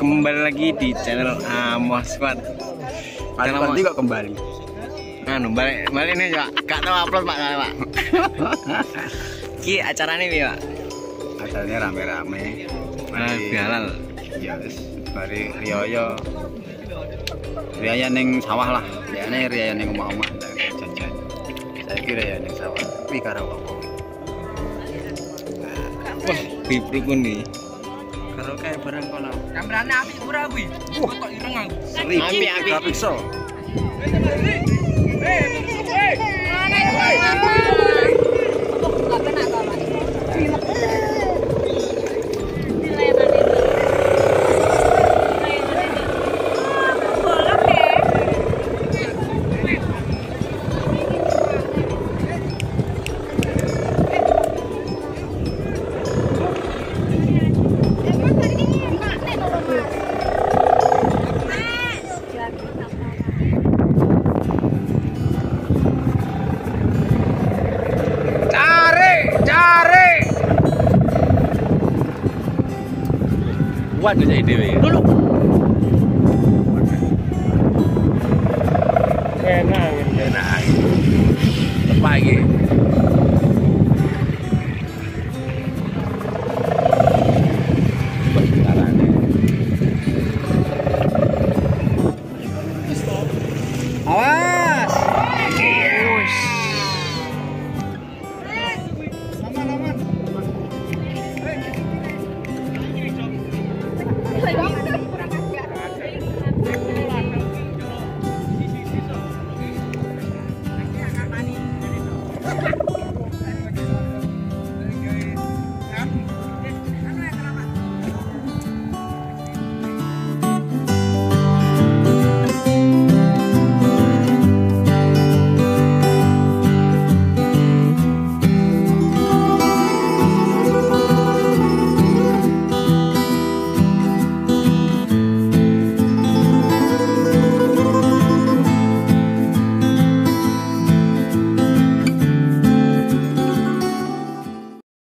kembali lagi di channel Amos Squad. Nanti kok kembali. Anu balik nih Pak. Gak tahu upload Pak Pak. Ki acaranya nih Pak. Acaranya rame-rame. Halal. Ya wis, mari riyo. Riya ning sawah lah. Riane riya ning omah-omah jajan. Saya kira ya ning sawah. Kuwi karo apa? Wah, bibru pun nih. Karo kae barang kono. Kamerane apik ora kuwi? Foto ireng aku. Apik. Megapixel. Waduh saya dewe. Dulu. Enak. Pagi. Awas.